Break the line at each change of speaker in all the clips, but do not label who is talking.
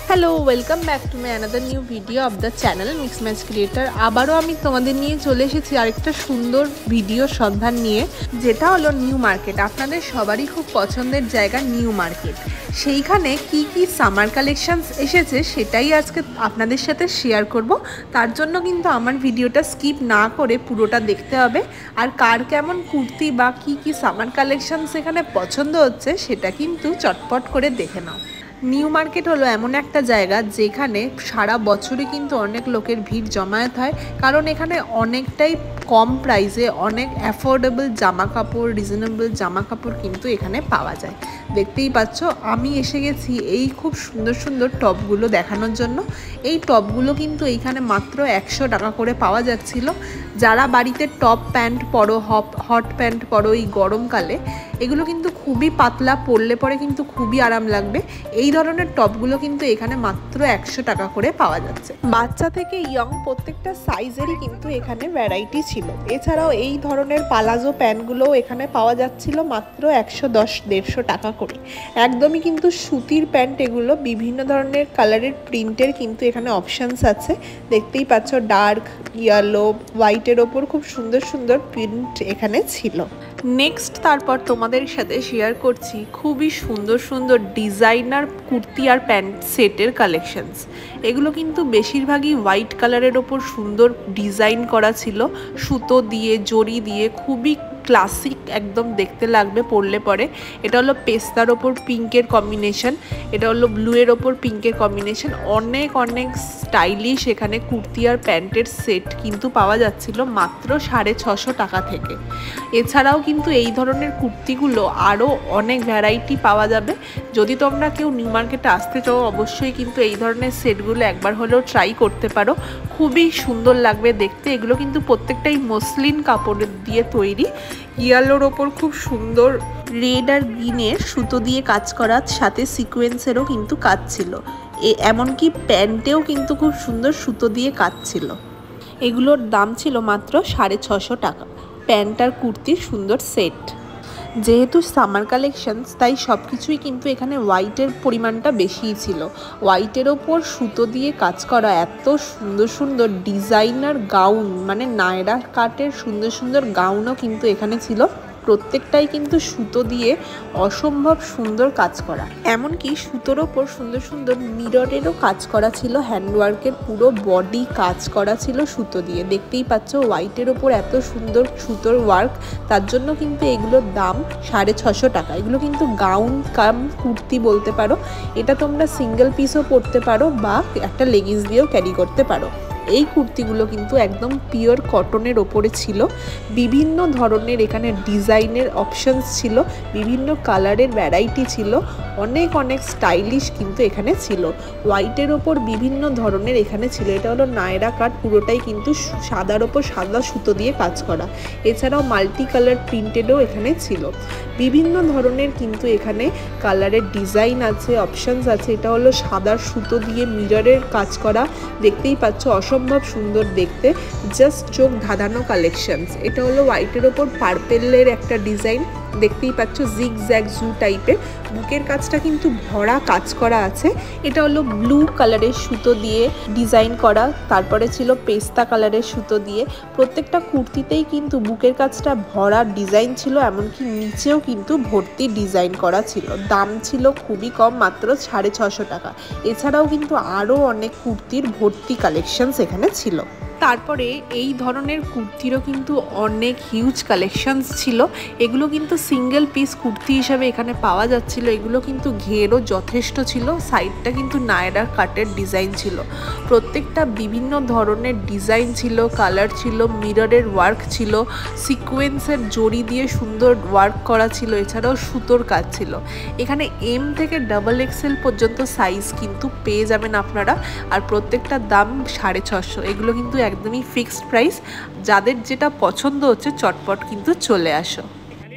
Hello, welcome back to my another new video of the channel mix match creator. আবারও আমি তোমাদের নিয়ে চলে এসেছি আরেকটা সুন্দর ভিডিও সন্ধান নিয়ে, যেটা হলো নিউ মার্কেট। আপনাদের সবারই খুব পছন্দের জায়গা নিউ মার্কেট। সেইখানে কি কি সামার কালেকশানস এসেছে সেটাই আজকে আপনাদের সাথে শেয়ার করব। তার জন্য কিন্তু আমার ভিডিওটা স্কিপ না করে পুরোটা দেখতে হবে। আর কার কেমন কুর্তি বা কি কি সামার কালেকশানস এখানে পছন্দ হচ্ছে সেটা কিন্তু চটপট করে দেখে নাও। নিউ মার্কেট হলো এমন একটা জায়গা যেখানে সারা বছরই কিন্তু অনেক লোকের ভিড় জমায়েত হয়, কারণ এখানে অনেকটাই কম প্রাইসে অনেক অ্যাফোর্ডেবল জামা কাপড়, রিজনেবল জামা কাপড় কিন্তু এখানে পাওয়া যায়। দেখতেই পাচ্ছ আমি এসে গেছি এই খুব সুন্দর সুন্দর টপগুলো দেখানোর জন্য। এই টপগুলো কিন্তু এইখানে মাত্র 100 টাকা করে পাওয়া যাচ্ছিল। যারা বাড়িতে টপ প্যান্ট পরো, হট প্যান্ট পরো এই গরমকালে, এগুলো কিন্তু খুবই পাতলা, পরলে পরে কিন্তু খুবই আরাম লাগবে। এই ধরনের টপগুলো কিন্তু এখানে মাত্র 100 টাকা করে পাওয়া যাচ্ছে। বাচ্চা থেকে ইয়ং প্রত্যেকটা সাইজেরই কিন্তু এখানে ভ্যারাইটি ছিল। এছাড়াও এই ধরনের পালাজো প্যান্টগুলোও এখানে পাওয়া যাচ্ছিল মাত্র 110-150 টাকা করে। একদমই কিন্তু সুতির প্যান্ট এগুলো, বিভিন্ন ধরনের কালারের প্রিন্টের কিন্তু এখানে অপশানস আছে। দেখতেই পাচ্ছ ডার্ক ইয়েলো, হোয়াইটের ওপর খুব সুন্দর সুন্দর প্রিন্ট এখানে ছিল। নেক্সট তারপর তোমাদের সাথে শেয়ার করছি খুবই সুন্দর সুন্দর ডিজাইনার কুর্তি আর প্যান্ট সেটের কালেকশনস। এগুলো কিন্তু বেশিরভাগই হোয়াইট কালারের ওপর সুন্দর ডিজাইন করা ছিল, সুতো দিয়ে, জড়ি দিয়ে, খুবই ক্লাসিক একদম দেখতে লাগবে পরলে পরে। এটা হলো পেস্তার ওপর পিঙ্কের কম্বিনেশন, এটা হলো ব্লুয়ের ওপর পিঙ্কের কম্বিনেশন। অনেক অনেক স্টাইলিশ এখানে কুর্তি আর প্যান্টের সেট কিন্তু পাওয়া যাচ্ছিল মাত্র 650 টাকা থেকে। এছাড়াও কিন্তু এই ধরনের কুর্তিগুলো আরও অনেক ভ্যারাইটি পাওয়া যাবে। যদি তোমরা কেউ নিউ মার্কেটে আসতে চাও অবশ্যই কিন্তু এই ধরনের সেটগুলো একবার হলেও ট্রাই করতে পারো, খুবই সুন্দর লাগবে দেখতে। এগুলো কিন্তু প্রত্যেকটাই মসলিন কাপড়ের দিয়ে তৈরি। ইয়েলোর ওপর খুব সুন্দর রেড আর গ্রিনের সুতো দিয়ে কাজ করার সাথে সিকোয়েন্সেরও কিন্তু কাজ ছিল। এমনকি প্যান্টেও কিন্তু খুব সুন্দর সুতো দিয়ে কাজ ছিল। এগুলোর দাম ছিল মাত্র 650 টাকা। প্যান্ট আর কুর্তির সুন্দর সেট। যেহেতু সামার কালেকশনস তাই সব কিছুই কিন্তু এখানে হোয়াইটের পরিমাণটা বেশিই ছিল। হোয়াইটের ওপর সুতো দিয়ে কাজ করা এত সুন্দর সুন্দর ডিজাইনার গাউন, মানে নায়রা কাটের সুন্দর সুন্দর গাউনও কিন্তু এখানে ছিল। প্রত্যেকটাই কিন্তু সুতো দিয়ে অসম্ভব সুন্দর কাজ করা। এমনকি সুতোর ওপর সুন্দর সুন্দর মিররেরও কাজ করা ছিল, হ্যান্ডওয়ার্কের পুরো বডি কাজ করা ছিল সুতো দিয়ে। দেখতেই পাচ্ছ হোয়াইটের ওপর এত সুন্দর সুতোর ওয়ার্ক, তার জন্য কিন্তু এগুলোর দাম 650 টাকা। এগুলো কিন্তু গাউন কাম কুর্তি বলতে পারো। এটা তোমরা সিঙ্গেল পিসও পরতে পারো বা একটা লেগিংস দিয়েও ক্যারি করতে পারো। এই কুর্তিগুলো কিন্তু একদম পিওর কটনের ওপরে ছিল। বিভিন্ন ধরনের এখানে ডিজাইনের অপশানস ছিল, বিভিন্ন কালারের ভ্যারাইটি ছিল, অনেক অনেক স্টাইলিশ কিন্তু এখানে ছিল। হোয়াইটের ওপর বিভিন্ন ধরনের এখানে ছিল। এটা হলো নায়রা কাট, পুরোটাই কিন্তু সাদার ওপর সাদা সুতো দিয়ে কাজ করা। এছাড়াও মাল্টি কালার প্রিন্টেডও এখানে ছিল। বিভিন্ন ধরনের কিন্তু এখানে কালারের ডিজাইন আছে, অপশানস আছে। এটা হলো সাদার সুতো দিয়ে মিররের কাজ করা, দেখতেই পাচ্ছ অসম্ভব সুন্দর দেখতে, জাস্ট চোখ ধাঁধানো কালেকশনস। এটা হলো হোয়াইটের ওপর পার্পেলের একটা ডিজাইন, দেখতেই পাচ্ছ জিগ জ্যাগ জু টাইপের। বুকের কাজটা কিন্তু ভরা কাজ করা আছে। এটা হলো ব্লু কালারের সুতো দিয়ে ডিজাইন করা, তারপরে ছিল পেস্তা কালারের সুতো দিয়ে। প্রত্যেকটা কুর্তিতেই কিন্তু বুকের কাজটা ভরা ডিজাইন ছিল, এমনকি নিচেও কিন্তু ভর্তি ডিজাইন করা ছিল। দাম ছিল খুবই কম, মাত্র 650 টাকা। এছাড়াও কিন্তু আরও অনেক কুর্তির ভর্তি কালেকশনস এখানে ছিল। তারপরে এই ধরনের কুর্তিরও কিন্তু অনেক হিউজ কালেকশনস ছিল। এগুলো কিন্তু সিঙ্গেল পিস কুর্তি হিসাবে এখানে পাওয়া যাচ্ছিল। এগুলো কিন্তু ঘেরও যথেষ্ট ছিল, সাইডটা কিন্তু নায়রা কাটের ডিজাইন ছিল। প্রত্যেকটা বিভিন্ন ধরনের ডিজাইন ছিল, কালার ছিল, মিররের ওয়ার্ক ছিল, সিকোয়েন্সের জড়ি দিয়ে সুন্দর ওয়ার্ক করা ছিল। এছাড়াও সুতোর কাজ ছিল। এখানে এম থেকে XXL পর্যন্ত সাইজ কিন্তু পেয়ে যাবেন আপনারা। আর প্রত্যেকটার দাম 650। এগুলো কিন্তু একদমই ফিক্সড প্রাইস। যাদের যেটা পছন্দ হচ্ছে চটপট কিন্তু চলে আসো।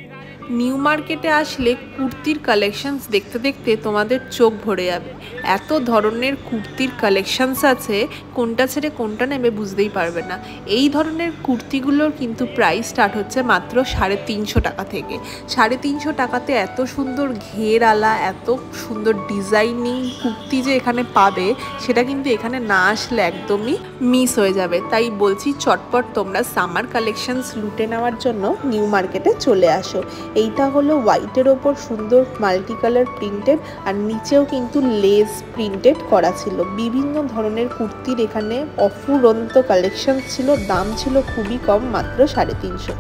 নিউ মার্কেটে আসলে কুর্তির কালেকশনস দেখতে দেখতে তোমাদের চোখ ভরে যাবে। এত ধরনের কুর্তির কালেকশনস আছে, কোনটা ছেড়ে কোনটা নেবে বুঝতেই পারবে না। এই ধরনের কুর্তিগুলোর কিন্তু প্রাইস স্টার্ট হচ্ছে মাত্র 350 টাকা থেকে। 350 টাকাতে এত সুন্দর ঘেরওয়ালা, এত সুন্দর ডিজাইনিং কুর্তি যে এখানে পাবে, সেটা কিন্তু এখানে না আসলে একদমই মিস হয়ে যাবে। তাই বলছি, চটপট তোমরা সামার কালেকশনস লুটে নেওয়ার জন্য নিউ মার্কেটে চলে আসো। এইটা হলো হোয়াইটের ওপর সুন্দর মাল্টি কালার প্রিন্টেড, আর নিচেও কিন্তু লেস প্রিন্টেড করা ছিল। বিভিন্ন ধরনের কুর্তির এখানে অফুরন্ত কালেকশন ছিল। দাম ছিল খুবই কম, মাত্র 350।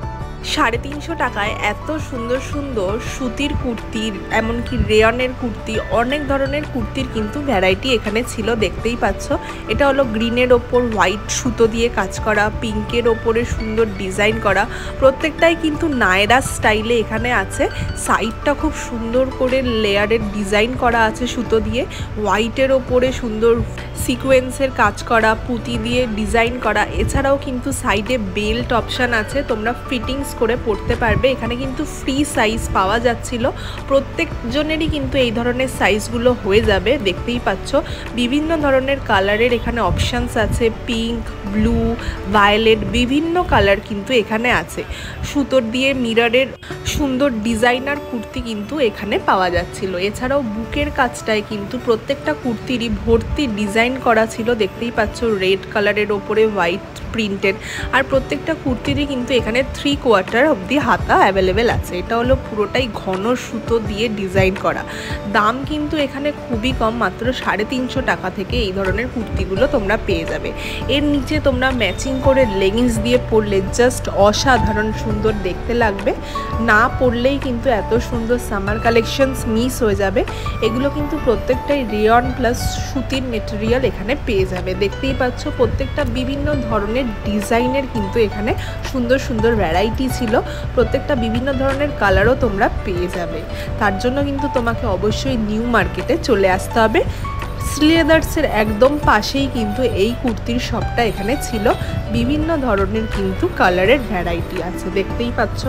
350 টাকায় এত সুন্দর সুন্দর সুতির কুর্তির, এমনকি রেয়নের কুর্তি, অনেক ধরনের কুর্তির কিন্তু ভ্যারাইটি এখানে ছিল, দেখতেই পাচ্ছ। এটা হলো গ্রিনের ওপর হোয়াইট সুতো দিয়ে কাজ করা, পিঙ্কের ওপরে সুন্দর ডিজাইন করা, প্রত্যেকটাই কিন্তু নায়রা স্টাইলে এখানে আছে। সাইডটা খুব সুন্দর করে লেয়ারের ডিজাইন করা আছে সুতো দিয়ে, হোয়াইটের ওপরে সুন্দর সিকোয়েন্সের কাজ করা, পুঁতি দিয়ে ডিজাইন করা। এছাড়াও কিন্তু সাইডে বেল্ট অপশান আছে, তোমরা ফিটিংস করে পড়তে পারবে। এখানে কিন্তু ফ্রি সাইজ পাওয়া যাচ্ছিল, প্রত্যেকজনেরই কিন্তু এই ধরনের সাইজগুলো হয়ে যাবে, দেখতেই পাচ্ছ। বিভিন্ন ধরনের কালারের এখানে অপশানস আছে, পিঙ্ক, ব্লু, ভায়োলেট, বিভিন্ন কালার কিন্তু এখানে আছে। সুতোর দিয়ে মিররের সুন্দর ডিজাইনার কুর্তি কিন্তু এখানে পাওয়া যাচ্ছিল। এছাড়াও বুকের কাজটায় কিন্তু প্রত্যেকটা কুর্তিরই ভর্তি ডিজাইন করা ছিল, দেখতেই পাচ্ছ, রেড কালারের ওপরে হোয়াইট প্রিন্টেড। আর প্রত্যেকটা কুর্তিরই কিন্তু এখানে 3/4 অবধি হাতা অ্যাভেলেবেল আছে। এটা হলো পুরোটাই ঘন সুতো দিয়ে ডিজাইন করা। দাম কিন্তু এখানে খুবই কম, মাত্র 350 টাকা থেকে এই ধরনের কুর্তিগুলো তোমরা পেয়ে যাবে। এর নিচে তোমরা ম্যাচিং করে লেগিংস দিয়ে পরলে জাস্ট অসাধারণ সুন্দর দেখতে লাগবে। না পরলেই কিন্তু এত সুন্দর সামার কালেকশনস মিস হয়ে যাবে। এগুলো কিন্তু প্রত্যেকটাই রেয়ন প্লাস সুতির মেটেরিয়াল এখানে পেয়ে যাবে, দেখতেই পাচ্ছ। প্রত্যেকটা বিভিন্ন ধরনের ডিজাইনের কিন্তু এখানে সুন্দর সুন্দর ভ্যারাইটি ছিল, প্রত্যেকটা বিভিন্ন ধরনের কালারও তোমরা পেয়ে যাবে। তার জন্য কিন্তু তোমাকে অবশ্যই নিউ মার্কেটে চলে আসতে হবে। স্লেদার্সের একদম পাশেই কিন্তু এই কুর্তির শপটা এখানে ছিল। বিভিন্ন ধরনের কিন্তু কালারের ভ্যারাইটি আছে, দেখতেই পাচ্ছ।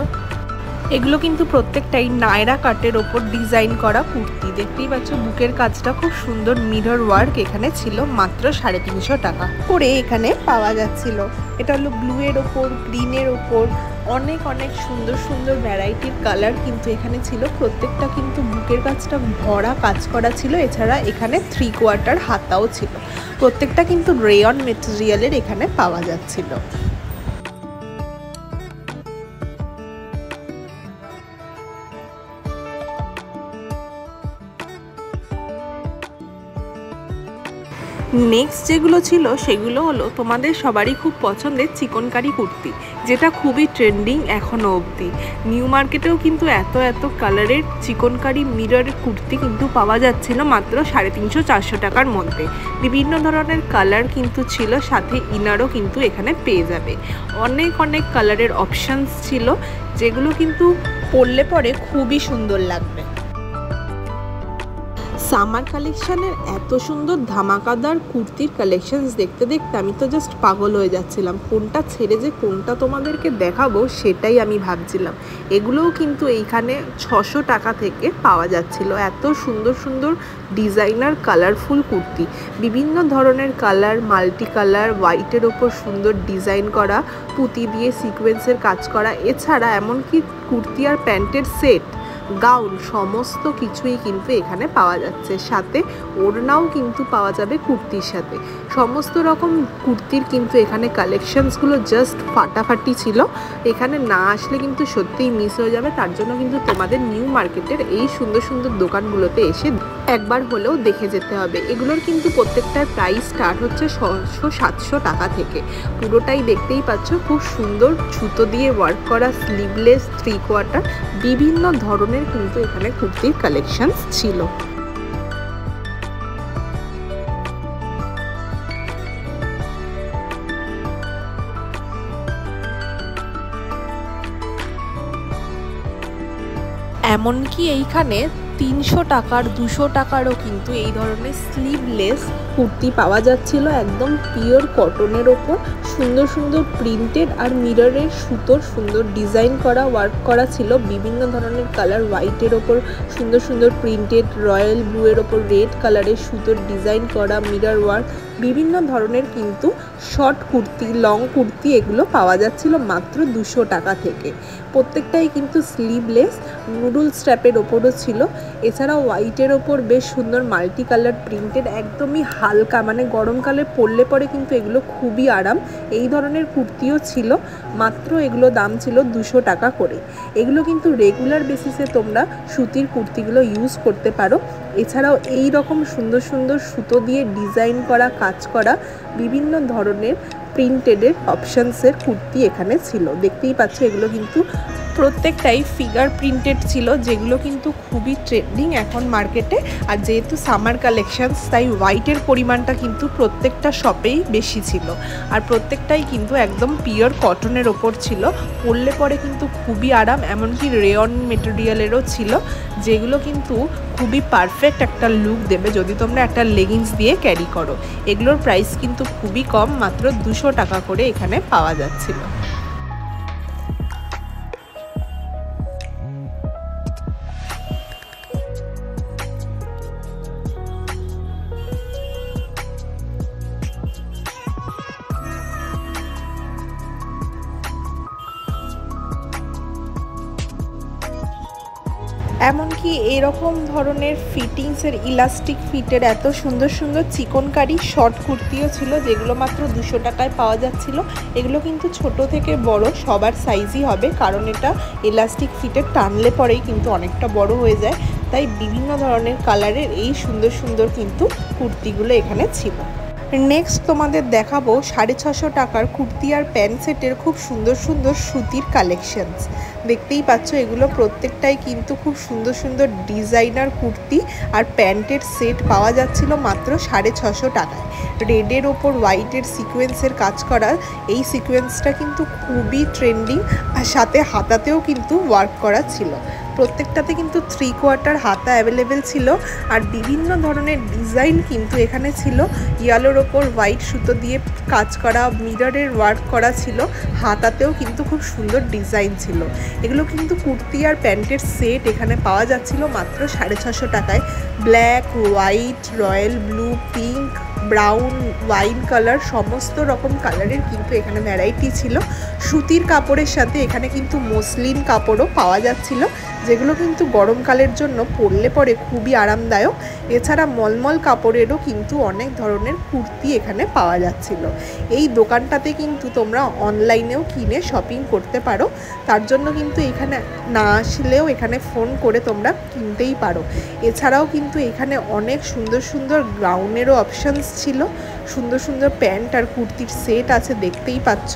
এগুলো কিন্তু প্রত্যেকটাই নায়রা কাটের ওপর ডিজাইন করা কুর্তি, দেখতেই পাচ্ছ। বুকের কাজটা খুব সুন্দর মিরর ওয়ার্ক এখানে ছিল, মাত্র 350 টাকা করে এখানে পাওয়া যাচ্ছিল। এটা হলো ব্লু এর ওপর, গ্রিনের ওপর অনেক অনেক সুন্দর সুন্দর ভ্যারাইটির কালার কিন্তু এখানে ছিল। প্রত্যেকটা কিন্তু বুকের কাজটা ভরা কাজ করা ছিল। এছাড়া এখানে 3/4 হাতাও ছিল। প্রত্যেকটা কিন্তু রেয়ন মেটেরিয়ালের এখানে পাওয়া যাচ্ছিল। নেক্সট যেগুলো ছিল সেগুলো হলো তোমাদের সবারই খুব পছন্দের চিকনকারি কুর্তি, যেটা খুবই ট্রেন্ডিং এখনও অবধি। নিউ মার্কেটেও কিন্তু এত এত কালারের চিকনকারি মিররের কুর্তি কিন্তু পাওয়া যাচ্ছিল মাত্র 350-400 টাকার মধ্যে। বিভিন্ন ধরনের কালার কিন্তু ছিল, সাথে ইনারও কিন্তু এখানে পেয়ে যাবে। অনেক অনেক কালারের অপশানস ছিল, যেগুলো কিন্তু পরলে পরে খুবই সুন্দর লাগবে। সামার কালেকশানের এত সুন্দর ধামাকাদার কুর্তির কালেকশনস দেখতে দেখতে আমি তো জাস্ট পাগল হয়ে যাচ্ছিলাম। কোনটা ছেড়ে যে কোনটা তোমাদেরকে দেখাবো সেটাই আমি ভাবছিলাম। এগুলোও কিন্তু এইখানে 600 টাকা থেকে পাওয়া যাচ্ছিল। এত সুন্দর সুন্দর ডিজাইনার কালারফুল কুর্তি, বিভিন্ন ধরনের কালার, মাল্টি কালার, হোয়াইটের ওপর সুন্দর ডিজাইন করা, পুঁতি দিয়ে সিকোয়েন্সের কাজ করা। এছাড়া এমনকি কুর্তি আর প্যান্টের সেট, গাউন, সমস্ত কিছুই কিন্তু এখানে পাওয়া যাচ্ছে। সাথে ওড়নাও কিন্তু পাওয়া যাবে কুর্তির সাথে। সমস্ত রকম কুর্তির কিন্তু এখানে কালেকশনসগুলো জাস্ট ফাটাফাটি ছিল। এখানে না আসলে কিন্তু সত্যিই মিস হয়ে যাবে। তার জন্য কিন্তু তোমাদের নিউ মার্কেটের এই সুন্দর সুন্দর দোকানগুলোতে এসে একবার হলেও দেখে যেতে হবে। এগুলোর কিন্তু প্রত্যেকটার প্রাইস স্টার্ট হচ্ছে 600-700 টাকা থেকে। পুরোটাই দেখতেই পাচ্ছ, খুব সুন্দর সুতো দিয়ে ওয়ার্ক করা, স্লিভলেস, 3/4, বিভিন্ন ধরনের কিন্তু এখানে কুর্তির কালেকশনস ছিল। এমনকি এইখানে 300 টাকার 200 টাকারও কিন্তু এই ধরনের স্লিভলেস কুর্তি পাওয়া যাচ্ছিল, একদম পিওর কটনের ওপর সুন্দর সুন্দর প্রিন্টেড আর মিররের সুতোর সুন্দর ডিজাইন করা ওয়ার্ক করা ছিল। বিভিন্ন ধরনের কালার, হোয়াইটের ওপর সুন্দর সুন্দর প্রিন্টেড, রয়্যাল ব্লু এর ওপর রেড কালারের সুতোর ডিজাইন করা, মিরর ওয়ার্ক, বিভিন্ন ধরনের কিন্তু শর্ট কুর্তি, লং কুর্তি এগুলো পাওয়া যাচ্ছিল মাত্র 200 টাকা থেকে। প্রত্যেকটাই কিন্তু স্লিভলেস, নুডল স্ট্র্যাপের ওপরও ছিল। এছাড়াও হোয়াইটের ওপর বেশ সুন্দর মাল্টি কালার প্রিন্টেড, একদমই হালকা, মানে গরমকালে পরলে পরে কিন্তু এগুলো খুবই আরাম। এই ধরনের কুর্তিও ছিল, মাত্র এগুলো দাম ছিল 200 টাকা করে। এগুলো কিন্তু রেগুলার বেসিসে তোমরা সুতির কুর্তিগুলো ইউজ করতে পারো। এছাড়াও এই রকম সুন্দর সুন্দর সুতো দিয়ে ডিজাইন করা, কাজ করা বিভিন্ন ধরনের প্রিন্টেডের অপশানসের কুর্তি এখানে ছিল। দেখতেই পাচ্ছ এগুলো কিন্তু প্রত্যেকটাই ফিগার প্রিন্টেড ছিল, যেগুলো কিন্তু খুবই ট্রেন্ডিং এখন মার্কেটে। আর যেহেতু সামার কালেকশানস, তাই হোয়াইটের পরিমাণটা কিন্তু প্রত্যেকটা শপেই বেশি ছিল। আর প্রত্যেকটাই কিন্তু একদম পিওর কটনের ওপর ছিল, পরলে পরে কিন্তু খুবই আরাম। এমনকি রেয়ন মেটেরিয়ালেরও ছিল, যেগুলো কিন্তু খুবই পারফেক্ট একটা লুক দেবে যদি তোমরা একটা লেগিংস দিয়ে ক্যারি করো। এগুলোর প্রাইস কিন্তু খুবই কম, মাত্র 200 টাকা করে এখানে পাওয়া যাচ্ছিল। এমনকি এরকম ধরনের ফিটিংসের, ইলাস্টিক ফিটের এত সুন্দর সুন্দর চিকনকারি শর্ট কুর্তিও ছিল, যেগুলো মাত্র 200 টাকায় পাওয়া যাচ্ছিল। এগুলো কিন্তু ছোট থেকে বড় সবার সাইজই হবে, কারণ এটা ইলাস্টিক ফিটের, টানলে পরেই কিন্তু অনেকটা বড় হয়ে যায়। তাই বিভিন্ন ধরনের কালারের এই সুন্দর সুন্দর কিন্তু কুর্তিগুলো এখানে ছিল। নেক্সট তোমাদের দেখাবো 650 টাকার কুর্তি আর প্যান্ট সেটের খুব সুন্দর সুন্দর সুতির কালেকশনস। দেখতেই পাচ্ছ এগুলো প্রত্যেকটাই কিন্তু খুব সুন্দর সুন্দর ডিজাইনার কুর্তি আর প্যান্টের সেট পাওয়া যাচ্ছিল মাত্র 650 টাকায়। রেডের ওপর হোয়াইটের সিকোয়েন্সের কাজ করা, এই সিকোয়েন্সটা কিন্তু খুবই ট্রেন্ডিং, আর সাথে হাতাতেও কিন্তু ওয়ার্ক করা ছিল। প্রত্যেকটাতে কিন্তু 3/4 হাতা অ্যাভেলেবেল ছিল। আর বিভিন্ন ধরনের ডিজাইন কিন্তু এখানে ছিল, ইয়েলোর ওপর হোয়াইট সুতো দিয়ে কাজ করা, মিররের ওয়ার্ক করা ছিল, হাতাতেও কিন্তু খুব সুন্দর ডিজাইন ছিল। এগুলো কিন্তু কুর্তি আর প্যান্টের সেট এখানে পাওয়া যাচ্ছিল মাত্র 650 টাকায়। Black, white, royal blue, pink, brown, wine colour, সমস্ত রকম কালারের কিন্তু এখানে ভ্যারাইটি ছিল। সুতির কাপড়ের সাথে এখানে কিন্তু মসলিন কাপড়ও পাওয়া যাচ্ছিল, যেগুলো কিন্তু গরমকালের জন্য পরলে পরে খুবই আরামদায়ক। এছাড়া মলমল কাপড়েরও কিন্তু অনেক ধরনের কুর্তি এখানে পাওয়া যাচ্ছিল। এই দোকানটাতে কিন্তু তোমরা অনলাইনেও কিনে শপিং করতে পারো, তার জন্য কিন্তু এখানে না আসলেও এখানে ফোন করে তোমরা কিনতেই পারো। এছাড়াও কিন্তু এখানে অনেক সুন্দর সুন্দর গাউনেরও অপশানস ছিল, সুন্দর সুন্দর প্যান্ট আর কুর্তির সেট আছে, দেখতেই পাচ্ছ।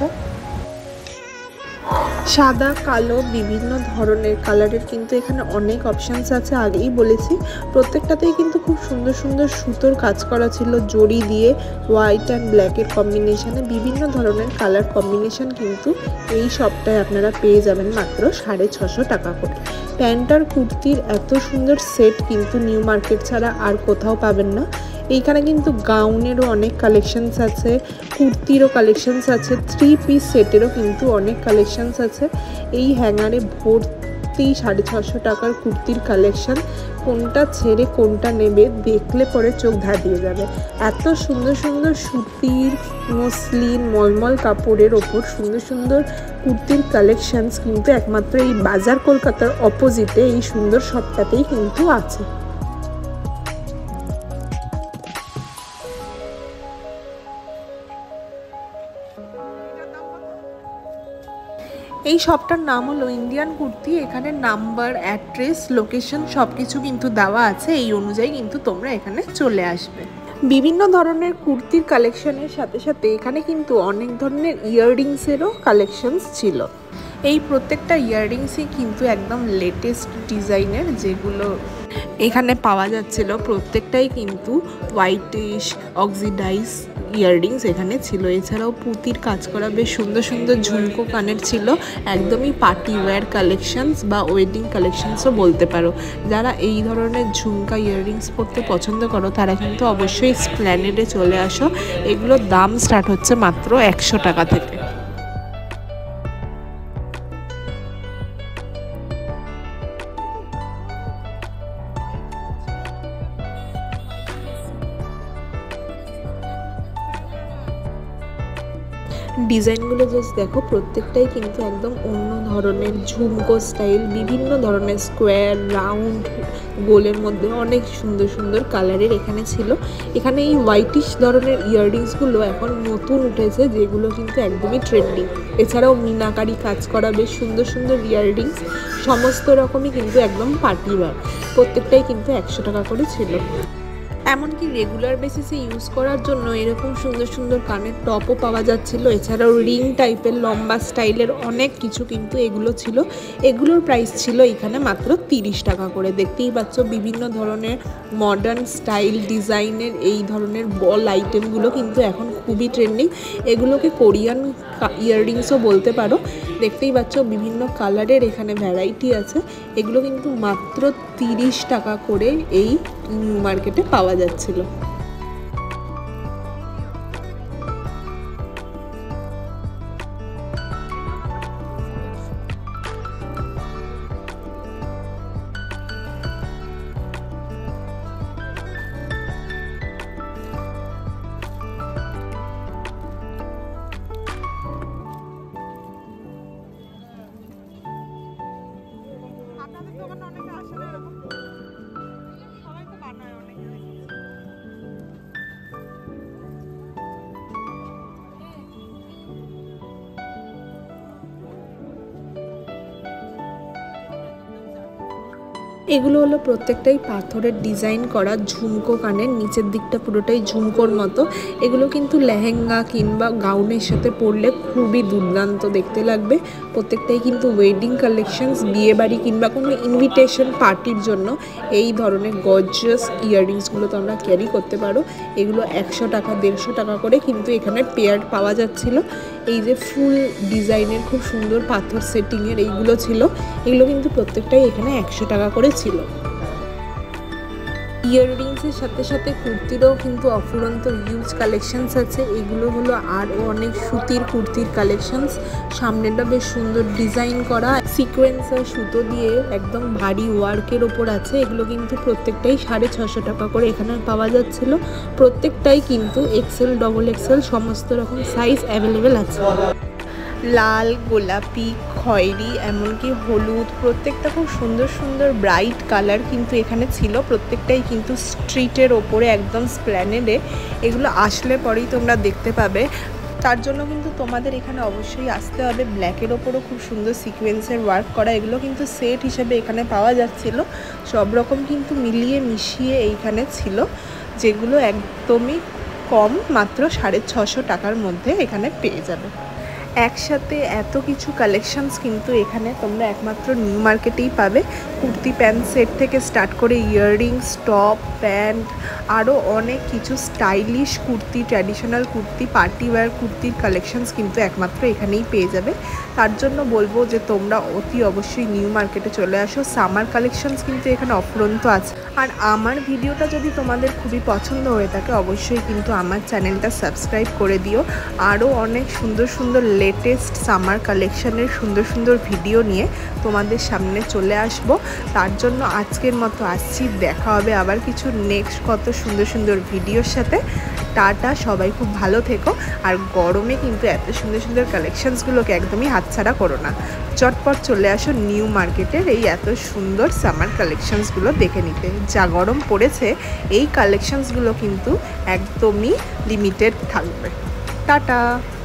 সাদা, কালো, বিভিন্ন ধরনের কালারের কিন্তু এখানে অনেক অপশানস আছে, আগেই বলেছি। প্রত্যেকটাতেই কিন্তু খুব সুন্দর সুন্দর সুতোর কাজ করা ছিল, জড়ি দিয়ে হোয়াইট অ্যান্ড ব্ল্যাকের কম্বিনেশানে বিভিন্ন ধরনের কালার কম্বিনেশান কিন্তু এই শপটায় আপনারা পেয়ে যাবেন মাত্র 650 টাকা করে। প্যান্ট আর কুর্তির এত সুন্দর সেট কিন্তু নিউ মার্কেট ছাড়া আর কোথাও পাবেন না। এইখানে কিন্তু গাউনেরও অনেক কালেকশনস আছে, কুর্তিরও কালেকশনস আছে, 3 পিস সেটেরও কিন্তু অনেক কালেকশনস আছে। এই হ্যাঙ্গারে ভর্তি 650 টাকার কুর্তির কালেকশন, কোনটা ছেড়ে কোনটা নেবে দেখলে পরে চোখ ধাঁধিয়ে যাবে। এত সুন্দর সুন্দর সুতির, মসলিন, মলমল কাপড়ের ওপর সুন্দর সুন্দর কুর্তির কালেকশনস কিন্তু একমাত্র এই বাজার কলকাতার অপোজিটে এই সুন্দর শপটাতেই কিন্তু আছে। এই শপটার নাম হলো ইন্ডিয়ান কুর্তি। এখানে নাম্বার, অ্যাড্রেস, লোকেশন সব কিছু কিন্তু দেওয়া আছে, এই অনুযায়ী কিন্তু তোমরা এখানে চলে আসবে। বিভিন্ন ধরনের কুর্তির কালেকশনের সাথে সাথে এখানে কিন্তু অনেক ধরনের ইয়াররিংসেরও কালেকশনস ছিল। এই প্রত্যেকটা ইয়াররিংসই কিন্তু একদম লেটেস্ট ডিজাইনের, যেগুলো এখানে পাওয়া যাচ্ছিল প্রত্যেকটাই কিন্তু হোয়াইটিশ, অক্সিডাইজ ইয়াররিংস এখানে ছিল। এছাড়াও পুঁতির কাজ করা বেশ সুন্দর সুন্দর ঝুমকো কানের ছিল, একদমই পার্টি ওয়্যার কালেকশনস বা ওয়েডিং কালেকশনসও বলতে পারো। যারা এই ধরনের ঝুমকা ইয়াররিংস পরতে পছন্দ করো তারা কিন্তু অবশ্যই স্প্ল্যানেডে চলে আসো। এগুলোর দাম স্টার্ট হচ্ছে মাত্র 100 টাকা থেকে। ডিজাইনগুলো জাস্ট দেখো, প্রত্যেকটাই কিন্তু একদম অন্য ধরনের ঝুমকো স্টাইল, বিভিন্ন ধরনের স্কোয়ার, রাউন্ড, গোলের মধ্যে অনেক সুন্দর সুন্দর কালারের এখানে ছিল। এখানে এই হোয়াইটিশ ধরনের ইয়াররিংসগুলো এখন নতুন উঠেছে, যেগুলো কিন্তু একদমই ট্রেন্ডিং। এছাড়াও মিনাকারি কাজ করা বেশ সুন্দর সুন্দর ইয়াররিংস, সমস্ত রকমই কিন্তু একদম পার্টি ওয়্যার। প্রত্যেকটাই কিন্তু 100 টাকা করে ছিল। এমনকি রেগুলার বেসিসে ইউজ করার জন্য এরকম সুন্দর সুন্দর কানের টপও পাওয়া যাচ্ছিল। এছাড়াও রিং টাইপের লম্বা স্টাইলের অনেক কিছু কিন্তু এগুলো ছিল। এগুলোর প্রাইস ছিল এখানে মাত্র 30 টাকা করে। দেখতেই পাচ্ছ বিভিন্ন ধরনের মডার্ন স্টাইল ডিজাইনের এই ধরনের বল আইটেমগুলো কিন্তু এখন খুবই ট্রেন্ডিং। এগুলোকে কোরিয়ান ইয়াররিংসও বলতে পারো। দেখতেই পাচ্ছ বিভিন্ন কালারের এখানে ভ্যারাইটি আছে। এগুলো কিন্তু মাত্র 30 টাকা করে এই নিউ মার্কেটে পাওয়া যাচ্ছিল। এগুলো হলো প্রত্যেকটাই পাথরের ডিজাইন করা ঝুমকো কানের, নিচের দিকটা পুরোটাই ঝুমকোর মতো। এগুলো কিন্তু লেহেঙ্গা কিংবা গাউনের সাথে পরলে খুবই দুর্দান্ত দেখতে লাগবে। প্রত্যেকটাই কিন্তু ওয়েডিং কালেকশনস, বিয়েবাড়ি কিংবা কোনো ইনভিটেশন পার্টির জন্য এই ধরনের গর্জিয়াস ইয়াররিংসগুলো তোমরা ক্যারি করতে পারো। এগুলো 100 টাকা 150 টাকা করে কিন্তু এখানে পেয়ার পাওয়া যাচ্ছিল। এই যে ফুল ডিজাইনের খুব সুন্দর পাথর সেটিংয়ের এইগুলো ছিল, এগুলো কিন্তু প্রত্যেকটাই এখানে 100 টাকা করে ছিল। ইয়াররিংসের সাথে সাথে কুর্তিরও কিন্তু অফুরন্ত হিউজ কালেকশনস আছে। এগুলো হলো আরও অনেক সুতির কুর্তির কালেকশনস। সামনেটা বেশ সুন্দর ডিজাইন করা সিকোয়েন্সার সুতো দিয়ে একদম ভারী ওয়ার্কের ওপর আছে। এগুলো কিন্তু প্রত্যেকটাই 650 টাকা করে এখানে পাওয়া যাচ্ছিল। প্রত্যেকটাই কিন্তু এক্সেল, ডবল এক্সেল সমস্ত রকম সাইজ অ্যাভেলেবেল আছে। লাল, গোলাপি, খয়েরি, এমনকি হলুদ, প্রত্যেকটা খুব সুন্দর সুন্দর ব্রাইট কালার কিন্তু এখানে ছিল। প্রত্যেকটাই কিন্তু স্ট্রিটের ওপরে একদম স্প্ল্যানেডে। এগুলো আসলে পরেই তোমরা দেখতে পাবে। তার জন্য কিন্তু তোমাদের এখানে অবশ্যই আসতে হবে। ব্ল্যাকের ওপরও খুব সুন্দর সিকোয়েন্সের ওয়ার্ক করা, এগুলো কিন্তু সেট হিসেবে এখানে পাওয়া যাচ্ছিল। সব রকম কিন্তু মিলিয়ে মিশিয়ে এইখানে ছিল, যেগুলো একদমই কম, মাত্র 650 টাকার মধ্যে এখানে পেয়ে যাবে। একসাথে এত কিছু কালেকশনস কিন্তু এখানে তোমরা একমাত্র নিউ মার্কেটেই পাবে। কুর্তি প্যান্ট সেট থেকে স্টার্ট করে ইয়াররিংস, টপ, প্যান্ট, আরও অনেক কিছু stylish kurti, traditional kurti, party wear কুর্তির কালেকশনস কিন্তু একমাত্র এখানেই পেয়ে যাবে। তার জন্য বলবো যে তোমরা অতি অবশ্যই নিউ মার্কেটে চলে আসো। সামার কালেকশনস কিন্তু এখানে অফুরন্ত আছে। আর আমার ভিডিওটা যদি তোমাদের খুবই পছন্দ হয়ে থাকে অবশ্যই কিন্তু আমার চ্যানেলটা সাবস্ক্রাইব করে দিও। আরও অনেক সুন্দর সুন্দর লেটেস্ট সামার কালেকশনের সুন্দর সুন্দর ভিডিও নিয়ে তোমাদের সামনে চলে আসব। তার জন্য আজকের মতো আসছি, দেখা হবে আবার কিছু নেক্সট কত সুন্দর সুন্দর ভিডিওর সাথে। টাটা, সবাই খুব ভালো থেকো। আর গরমে কিন্তু এত সুন্দর সুন্দর কালেকশনসগুলোকে একদমই হাতছাড়া করো না। চটপট চলে আসো নিউ মার্কেটের এই এত সুন্দর সামার কালেকশনসগুলো দেখে নিতে। যা গরম পড়েছে, এই কালেকশনসগুলো কিন্তু একদমই লিমিটেড থাকবে। টাটা।